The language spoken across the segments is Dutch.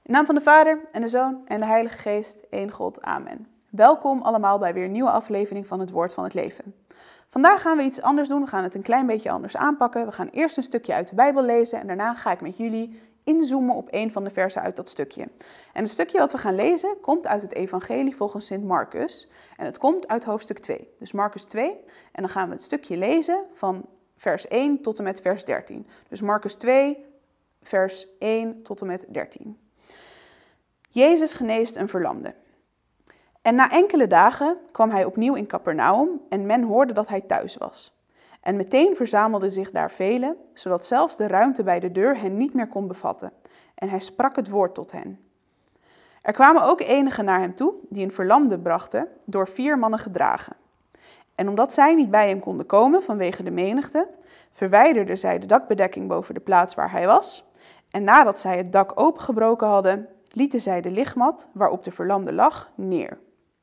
In naam van de Vader en de Zoon en de Heilige Geest, één God. Amen. Welkom allemaal bij weer een nieuwe aflevering van het Woord van het Leven. Vandaag gaan we iets anders doen. We gaan het een klein beetje anders aanpakken. We gaan eerst een stukje uit de Bijbel lezen en daarna ga ik met jullie inzoomen op een van de versen uit dat stukje. En het stukje wat we gaan lezen komt uit het Evangelie volgens Sint Marcus. En het komt uit hoofdstuk 2. Dus Marcus 2. En dan gaan we het stukje lezen van vers 1 tot en met vers 13. Dus Marcus 2, vers 1 tot en met 13. Jezus geneest een verlamde. En na enkele dagen kwam hij opnieuw in Capernaum en men hoorde dat hij thuis was. En meteen verzamelden zich daar velen, zodat zelfs de ruimte bij de deur hen niet meer kon bevatten. En hij sprak het woord tot hen. Er kwamen ook enigen naar hem toe, die een verlamde brachten, door 4 mannen gedragen. En omdat zij niet bij hem konden komen vanwege de menigte, verwijderden zij de dakbedekking boven de plaats waar hij was. En nadat zij het dak opengebroken hadden, lieten zij de lichtmat, waarop de verlamde lag, neer.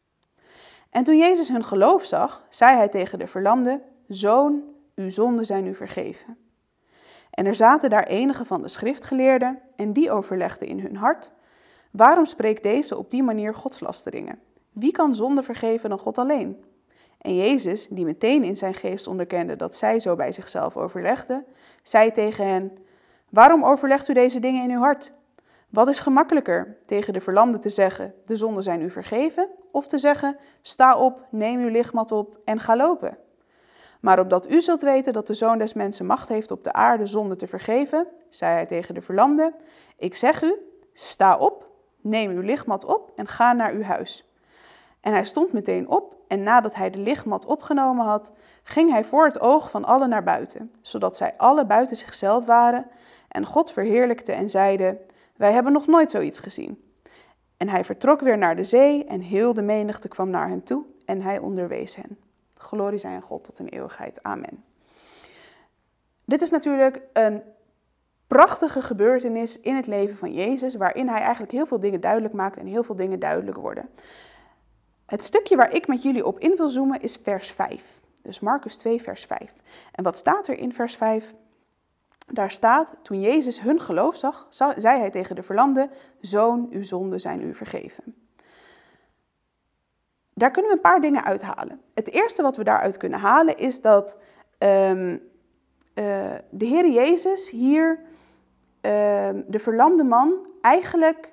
En toen Jezus hun geloof zag, zei hij tegen de verlamde: Zoon, uw zonden zijn u vergeven. En er zaten daar enigen van de schriftgeleerden en die overlegden in hun hart: waarom spreekt deze op die manier godslasteringen? Wie kan zonde vergeven dan God alleen? En Jezus, die meteen in zijn geest onderkende dat zij zo bij zichzelf overlegden, zei tegen hen: waarom overlegt u deze dingen in uw hart? Wat is gemakkelijker, tegen de verlamde te zeggen: de zonden zijn u vergeven, of te zeggen: sta op, neem uw lichtmat op en ga lopen? Maar opdat u zult weten dat de Zoon des Mensen macht heeft op de aarde zonde te vergeven, zei hij tegen de verlamde: ik zeg u, sta op, neem uw lichtmat op en ga naar uw huis. En hij stond meteen op en nadat hij de lichtmat opgenomen had, ging hij voor het oog van allen naar buiten, zodat zij alle buiten zichzelf waren en God verheerlijkte en zeiden: wij hebben nog nooit zoiets gezien. En hij vertrok weer naar de zee en heel de menigte kwam naar hem toe en hij onderwees hen. Glorie zij aan God tot in eeuwigheid. Amen. Dit is natuurlijk een prachtige gebeurtenis in het leven van Jezus, waarin hij eigenlijk heel veel dingen duidelijk maakt en heel veel dingen duidelijk worden. Het stukje waar ik met jullie op in wil zoomen is vers 5. Dus Marcus 2, vers 5. En wat staat er in vers 5? Daar staat: toen Jezus hun geloof zag, zei hij tegen de verlamde: Zoon, uw zonden zijn u vergeven. Daar kunnen we een paar dingen uithalen. Het eerste wat we daaruit kunnen halen is dat de Heer Jezus hier de verlamde man eigenlijk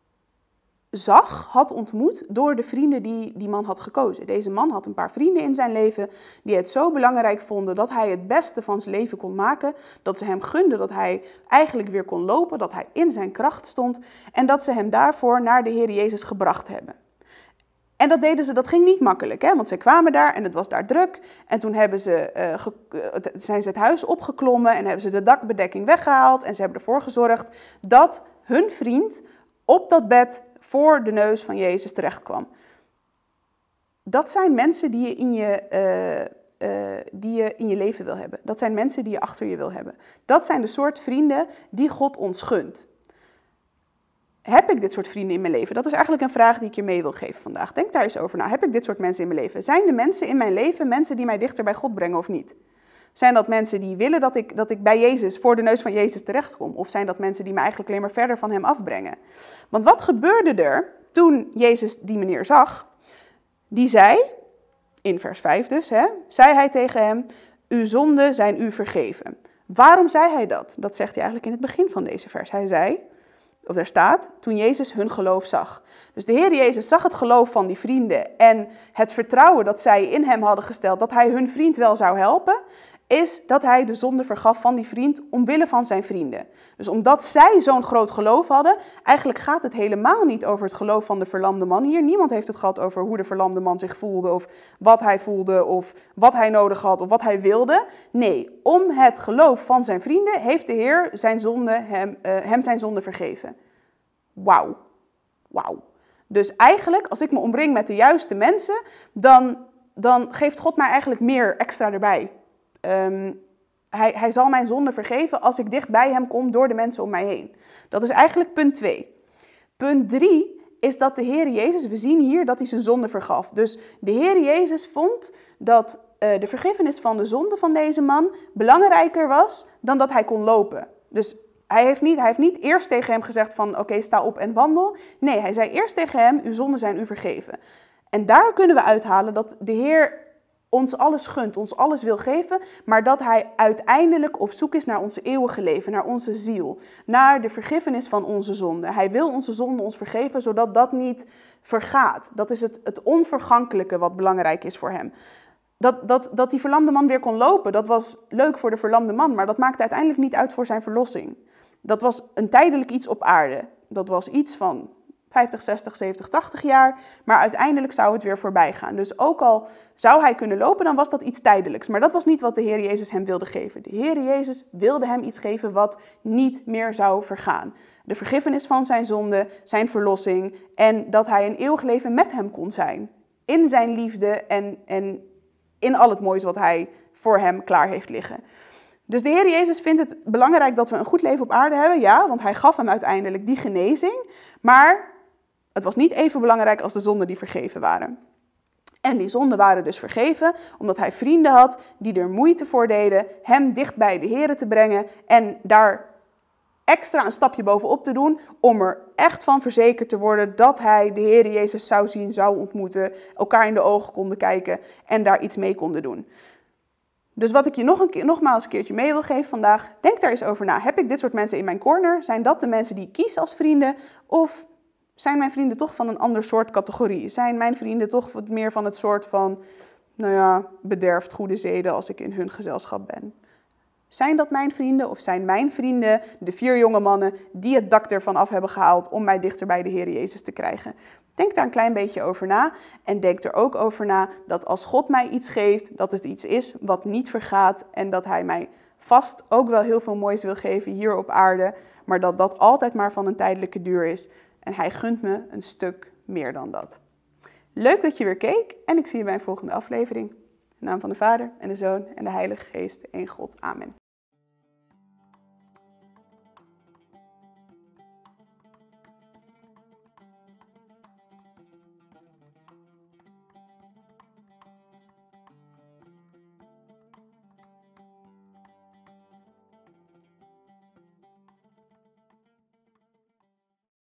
had ontmoet door de vrienden die die man had gekozen. Deze man had een paar vrienden in zijn leven die het zo belangrijk vonden dat hij het beste van zijn leven kon maken, dat ze hem gunden dat hij eigenlijk weer kon lopen, dat hij in zijn kracht stond en dat ze hem daarvoor naar de Heer Jezus gebracht hebben. En dat deden ze, dat ging niet makkelijk, hè? Want ze kwamen daar en het was daar druk. En toen zijn ze het huis opgeklommen en hebben ze de dakbedekking weggehaald. En ze hebben ervoor gezorgd dat hun vriend op dat bed voor de neus van Jezus terecht kwam. Dat zijn mensen die je in je leven wil hebben. Dat zijn mensen die je achter je wil hebben. Dat zijn de soort vrienden die God ons gunt. Heb ik dit soort vrienden in mijn leven? Dat is eigenlijk een vraag die ik je mee wil geven vandaag. Denk daar eens over na. Heb ik dit soort mensen in mijn leven? Zijn de mensen in mijn leven mensen die mij dichter bij God brengen of niet? Zijn dat mensen die willen dat ik bij Jezus, voor de neus van Jezus terechtkom? Of zijn dat mensen die me eigenlijk alleen maar verder van hem afbrengen? Want wat gebeurde er toen Jezus die meneer zag? Die zei, in vers 5 dus, zei hij tegen hem: uw zonden zijn u vergeven. Waarom zei hij dat? Dat zegt hij eigenlijk in het begin van deze vers. Hij zei, of daar staat, toen Jezus hun geloof zag. Dus de Heer Jezus zag het geloof van die vrienden en het vertrouwen dat zij in hem hadden gesteld, dat hij hun vriend wel zou helpen, is dat hij de zonde vergaf van die vriend omwille van zijn vrienden. Dus omdat zij zo'n groot geloof hadden, eigenlijk gaat het helemaal niet over het geloof van de verlamde man hier. Niemand heeft het gehad over hoe de verlamde man zich voelde of wat hij voelde of wat hij nodig had of wat hij wilde. Nee, om het geloof van zijn vrienden heeft de Heer hem zijn zonde vergeven. Wauw. Dus eigenlijk, als ik me omring met de juiste mensen, dan geeft God mij eigenlijk meer extra erbij. Hij zal mijn zonde vergeven als ik dicht bij hem kom door de mensen om mij heen. Dat is eigenlijk punt 2. Punt 3 is dat de Heer Jezus, we zien hier dat hij zijn zonde vergaf. Dus de Heer Jezus vond dat de vergiffenis van de zonde van deze man belangrijker was dan dat hij kon lopen. Dus Hij heeft niet eerst tegen hem gezegd van oké, sta op en wandel. Nee, hij zei eerst tegen hem, uw zonden zijn u vergeven. En daar kunnen we uithalen dat de Heer ons alles gunt, ons alles wil geven, maar dat hij uiteindelijk op zoek is naar onze eeuwige leven, naar onze ziel, naar de vergiffenis van onze zonden. Hij wil onze zonden ons vergeven, zodat dat niet vergaat. Dat is het onvergankelijke wat belangrijk is voor hem. Dat die verlamde man weer kon lopen, dat was leuk voor de verlamde man, maar dat maakte uiteindelijk niet uit voor zijn verlossing. Dat was een tijdelijk iets op aarde. Dat was iets van 50, 60, 70, 80 jaar, maar uiteindelijk zou het weer voorbij gaan. Dus ook al zou hij kunnen lopen, dan was dat iets tijdelijks. Maar dat was niet wat de Heer Jezus hem wilde geven. De Heer Jezus wilde hem iets geven wat niet meer zou vergaan. De vergiffenis van zijn zonde, zijn verlossing en dat hij een eeuwig leven met hem kon zijn. In zijn liefde en in al het moois wat hij voor hem klaar heeft liggen. Dus de Heer Jezus vindt het belangrijk dat we een goed leven op aarde hebben. Ja, want hij gaf hem uiteindelijk die genezing. Maar het was niet even belangrijk als de zonden die vergeven waren. En die zonden waren dus vergeven omdat hij vrienden had die er moeite voor deden hem dicht bij de Heer te brengen en daar extra een stapje bovenop te doen om er echt van verzekerd te worden dat hij de Heer Jezus zou zien, zou ontmoeten, elkaar in de ogen konden kijken en daar iets mee konden doen. Dus wat ik je nogmaals een keertje mee wil geven vandaag, denk daar eens over na. Heb ik dit soort mensen in mijn corner? Zijn dat de mensen die ik kies als vrienden? Of zijn mijn vrienden toch van een ander soort categorie? Zijn mijn vrienden toch wat meer van het soort van, bederfd goede zeden als ik in hun gezelschap ben? Zijn dat mijn vrienden of zijn mijn vrienden de 4 jonge mannen die het dak ervan af hebben gehaald om mij dichter bij de Heer Jezus te krijgen? Denk daar een klein beetje over na en denk er ook over na dat als God mij iets geeft, dat het iets is wat niet vergaat en dat hij mij vast ook wel heel veel moois wil geven hier op aarde, maar dat dat altijd maar van een tijdelijke duur is en hij gunt me een stuk meer dan dat. Leuk dat je weer keek en ik zie je bij een volgende aflevering. In de naam van de Vader en de Zoon en de Heilige Geest, één God. Amen.